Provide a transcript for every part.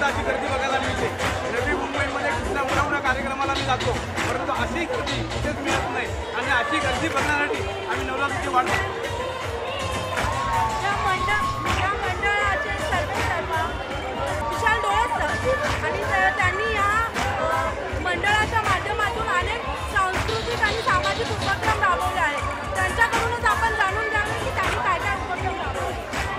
सुद्धा अशी गर्दी बघायला मिळते। नवी मुंबईमध्ये कुठल्या मोठ्या कार्यक्रमाला मी जातो, परंतु अशी गर्दी कुठेच मिळत नाही आणि अशी गर्दी बघण्यासाठी आम्ही नवरात्रीची वाट बघतो। या मंडळाचे सर्वेसर्वा विशाल डोळे सर आणि त्यांनी या मंडळाच्या माध्यमातून अनेक सांस्कृतिक आणि सामाजिक उपक्रम राबवले आहेत। त्यांच्याकडूनच आपण जाणून घ्यावे की त्यांनी काय काय उपक्रम राबवले।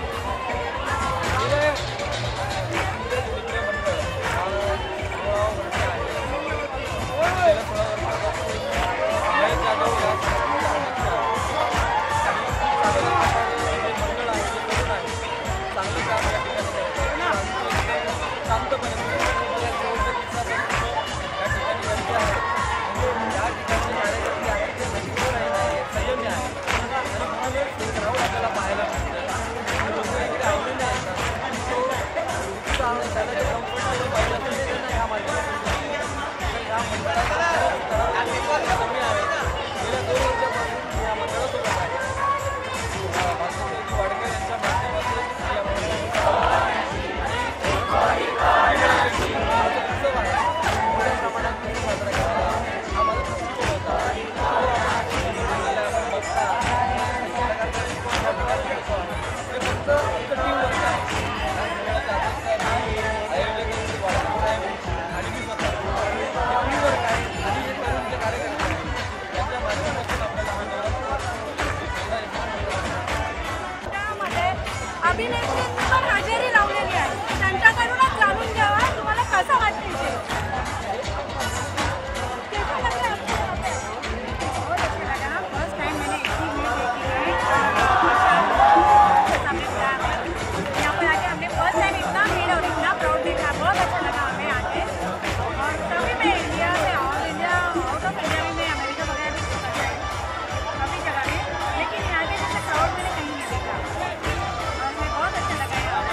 अभिनेत्रींनी पण हजेरी लावलेली आहे। त्यांच्याकडूनच जाणून घ्यावा तुम्हाला कसं वाटतं इथे। बहुत अच्छा लगा। फर्स्ट टाइम मैंने ऐसी इमेज देखी है सामने पूरा यहाँ पर आके हमने फर्स्ट टाइम इतना भीड़ और इतना प्राउड देखा। बहुत अच्छा लगा हमें आके। और तभी मैं इंडिया से all India out of India में अमेरिका वगैरह भी काफ़ी जगह में, लेकिन यहाँ पे जैसे प्राउड मैंने कहीं नहीं देखा और हमें बहुत अच्छा लगा।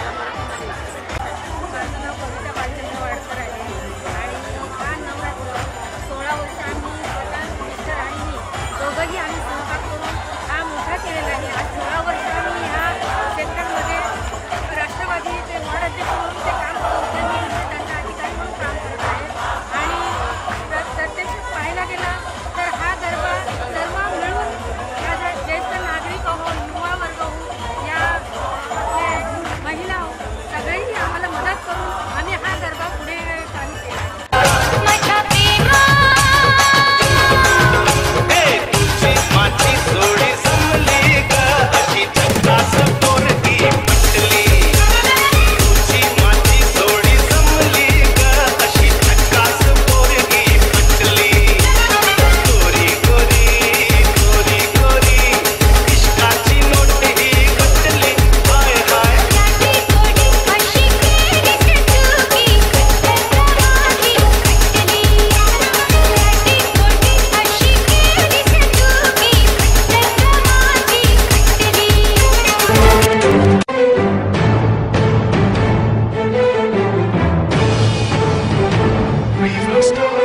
माझं नाव कविता बालचंद्र वाडकर आहे आणि हा नवरात्र 16 वर्षांनी स्वतः मिस्टर आणि मी दोघंही आम्ही सहभाग करून हा मोठा केलेला आहे। आज 16 वर्षांनी ह्या सेक्टरमध्ये राष्ट्रवादीचे महाराष्ट्र म्हणून ते काम करत होते, त्यांच्या अधिकारी म्हणून काम करत आहेत आणि प्रत्यक्ष पाहायला गेला तर हा गरबा सर्व मिळून या ज्येष्ठ नागरिक हो, युवा वर्ग हो, या आपले महिला हो, सगळेही आम्हाला मदत करून आम्ही हा गरबा पुढे चालू केला। Star.